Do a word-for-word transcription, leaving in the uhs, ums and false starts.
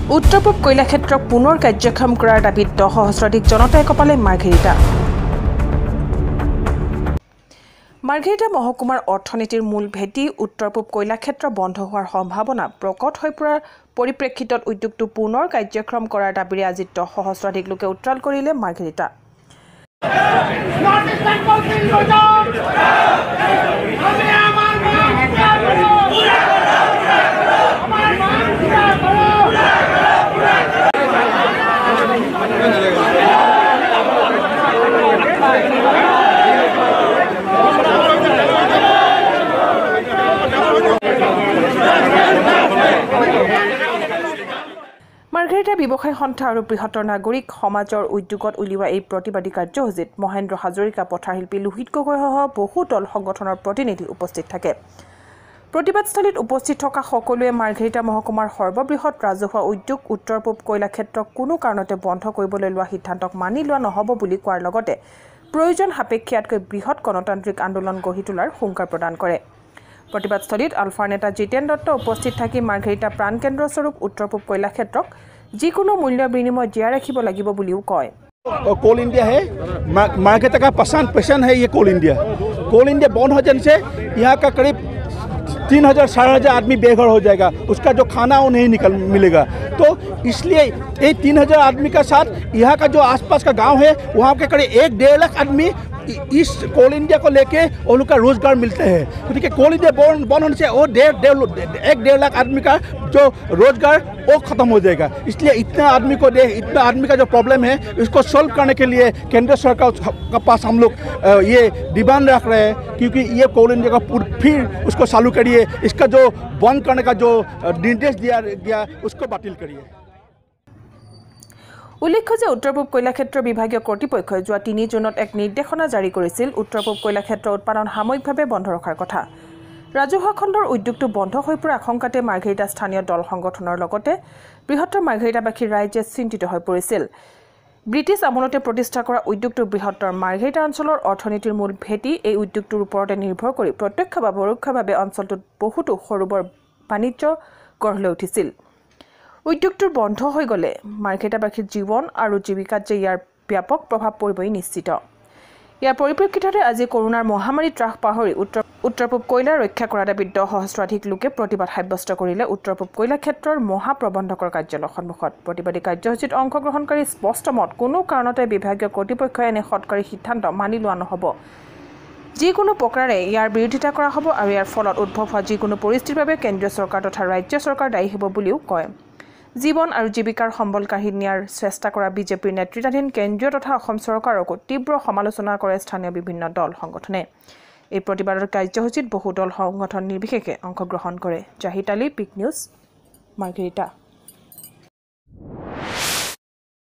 উত্তৰ পূব কয়লাক্ষেত্ৰক পুনৰ কাৰ্যক্ষম কৰাৰ দাবীত দহ সহস্ৰাধিক জনতাই কপালে মাৰ্ঘেৰিটা মাৰ্ঘেৰিটা মহকুমাৰ অৰ্থনীতিৰ মূল ভেটি উত্তৰ পূব কয়লাক্ষেত্ৰ বন্ধ হোৱাৰ সম্ভাৱনা প্ৰকট হৈ পৰাৰ পৰিপ্ৰেক্ষিতত উদ্যোগটো পুনৰ কাৰ্যক্ষম কৰাৰ দাবীৰে আজি দহ সহস্ৰাধিক লোকে উত্ৰাল কৰিলে মাৰ্ঘেৰিটা মাৰ্ঘেৰিটা ব্যৱসায় সন্থা আৰু বৃহত্তৰ নাগৰিক সমাজৰ উদ্যোগত উলিওৱা এই প্ৰতিবাদী কাৰ্যসূচীত মহেন্দ্ৰ হাজৰিকা পথাৰশিল্পী লোহিত গগৈসহ বহু দল সংগঠনৰ প্ৰতিনিধি উপস্থিত থাকে প্ৰতিবাদস্থলীত উপস্থিত থকা সকলোৱে মাৰ্ঘেৰিটা মহকুমাৰ সৰ্ববৃহৎ ৰাজহুৱা উদ্যোগ উত্তৰ পূব কয়লাক্ষেত্ৰক কোনো কাৰণতে বন্ধ কৰিবলৈ লোৱা সিদ্ধান্তক মানি লোৱা নহ'ব বুলি কোৱাৰ লগতে প্ৰয়োজন সাপেক্ষীয়াতকৈ বৃহৎ গণতান্ত্ৰিক আন্দোলন গঢ়ি তোলাৰ হুংকাৰ প্ৰদান কৰে প্ৰতিবাদস্থলীত আলফাৰ নেতা জিতেন দত্ত উপস্থিত থাকি মাৰ্ঘেৰিটা প্ৰাণকেন্দ্ৰস্বৰূপ উত্তৰ পূব কয়লাক্ষেত্ৰক যিকোনো মূল্য বিনিময় জীয়াই ৰাখিব লাগিব বুলিও কয় कोल इंडिया है मार्केट का पसंद पैशन है ये कोल इंडिया कोल इंडिया बंद हो जाने से यहाँ का करीब तीन हज़ार साढ़े हज़ार आदमी बेघर हो जाएगा उसका जो खाना वो नहीं निकल मिलेगा तो इसलिए ये तीन हज़ार आदमी का साथ यहाँ का जो आसपास का गांव है वहाँ के करीब एक डेढ़ लाख आदमी इस कोल इंडिया को लेके उन लोग का रोजगार मिलते हैं क्योंकि कोल इंडिया बंद बंद होने से वो डेढ़ डेढ़ एक डेढ़ लाख आदमी का जो रोजगार वो खत्म हो जाएगा इसलिए इतना आदमी को दे इतना आदमी का जो प्रॉब्लम है इसको सॉल्व करने के लिए केंद्र सरकार का पास हम लोग ये डिमांड रख रहे हैं क्योंकि ये कोल इंडिया का फिर उसको चालू करिए इसका जो बंद करने का जो निर्देश दिया गया उसको बातिल करिए উল্লেখ্য যে উত্তৰ পূব কয়লাক্ষেত্ৰ বিভাগীয় কৰ্তৃপক্ষই যোৱা তিনি জুনত এক নিৰ্দেশনা জাৰি কৰিছিল উত্তৰ পূব কয়লাক্ষেত্ৰ উৎপাদন সাময়িকভাৱে বন্ধ ৰখাৰ কথা ৰাজহুৱা খণ্ডৰ উদ্যোগটো বন্ধ হৈ পৰা আশংকাতে মাৰ্ঘেৰিটা স্থানীয় দল সংগঠনৰ লগতে বৃহত্তৰ মাৰ্ঘেৰিটাবাসীৰ ৰাইজে চিন্তিত হৈ পৰিছিল ব্ৰিটিছ আমলতে প্ৰতিষ্ঠা কৰা উদ্যোগটো বৃহত্তৰ মাৰ্ঘেৰিটা অঞ্চলৰ অৰ্থনীতিৰ মূল ভেটি এই উদ্যোগটোৰ ওপৰতে নিৰ্ভৰ কৰি প্ৰত্যক্ষ বা পৰোক্ষভাৱে অঞ্চলটোত বহুতো সৰুবৰ বাণিজ্য গঢ় লৈ উঠিছিল উদ্যোগটোৰ বন্ধ হৈ গ'লে মাৰ্ঘেৰিটাবাসীৰ জীৱন আৰু জীৱিকাত যে ইয়াৰ ব্যাপক প্ৰভাৱ পৰিবই নিশ্চিত ইয়াৰ পৰিপ্ৰেক্ষিততে আজি কৰোনাৰ মহামাৰী ত্ৰাস পাহৰি উত্তৰ উত্তৰ পূব কয়লা ৰক্ষা কৰা দাবীত দহ সহস্ৰাধিক লোকে প্ৰতিবাদ সাব্যস্ত কৰিলে উত্তৰ পূব কয়লাক্ষেত্ৰৰ মহাপ্ৰবন্ধকৰ কাৰ্যালয়ৰ সন্মুখত প্ৰতিবাদী কাৰ্যসূচীত অংশগ্ৰহণকাৰী স্পষ্ট মত কোনো কাৰণতে বিভাগীয় কৰ্তৃপক্ষই এনে সৎকাৰী সিদ্ধান্ত মানি লোৱা নহ'ব যিকোনো প্ৰকাৰে ইয়াৰ বিৰোধিতা কৰা হ'ব আৰু ইয়াৰ ফলত উদ্ভৱ হোৱা যিকোনো পৰিস্থিতিৰ বাবে কেন্দ্ৰীয় চৰকাৰ তথা ৰাজ্য চৰকাৰ দায়ী হ'ব বুলিও কয় জীৱন আৰু জীৱিকাৰ সম্বল কাঢ়ি নিয়াৰ চেষ্টা কৰা বিজেপিৰ নেতৃত্বাধীন কেন্দ্ৰীয় তথা অসম চৰকাৰকো তীব্ৰ সমালোচনা কৰে স্থানীয় বিভিন্ন দল সংগঠনে এই প্ৰতিবাদৰ কাৰ্যসূচীত বহু দল সংগঠন নিৰ্বিশেষে অংশগ্ৰহণ কৰে জাহিদ আলী পিক নিউজ মাৰ্ঘেৰিটা।